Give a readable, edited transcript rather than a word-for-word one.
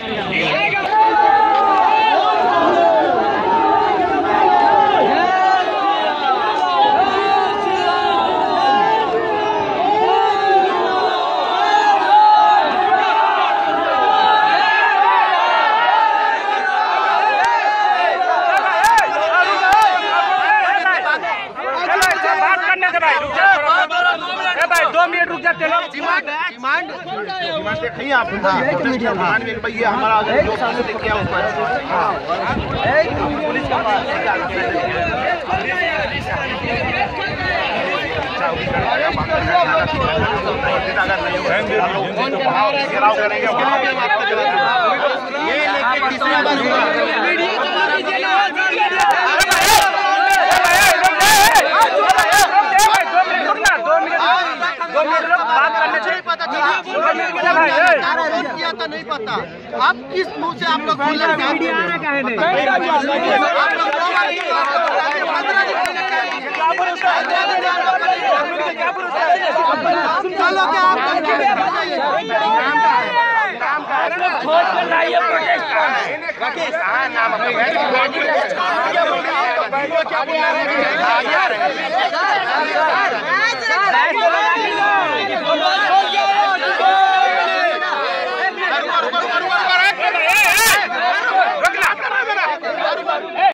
भाई 2 मिनट रुक जाते लोग। डिमांड देखिए आप डिमांड में भाई ये हमारा जो सामने किया उसको पुलिस का घेराव करेंगे ये लेके तीसरा बार किया था नहीं पता। आप किस मुंह से आप लोग क्या